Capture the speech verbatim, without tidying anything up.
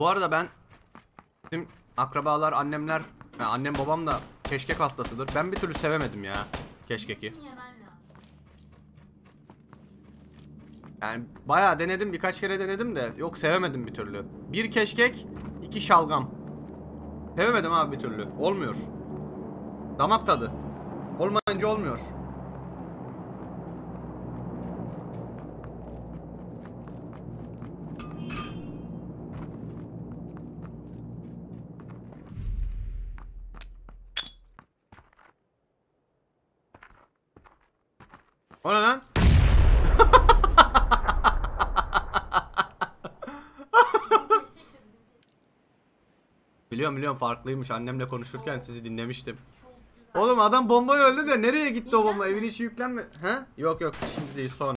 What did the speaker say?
Bu arada ben bizim akrabalar, annemler, yani annem babam da keşkek hastasıdır. Ben bir türlü sevemedim ya keşkeki. Yani bayağı denedim, birkaç kere denedim de yok, sevemedim bir türlü. Bir keşkek, iki şalgam. Sevemedim abi bir türlü. Olmuyor. Damak tadı. Olmayınca olmuyor. O ne lan? Biliyorum biliyorum, farklıymış. Annemle konuşurken sizi dinlemiştim. Oğlum adam bombayı öldü de nereye gitti o bomba? Evin içi yüklenme. He? Yok yok, şimdi değil, sonra.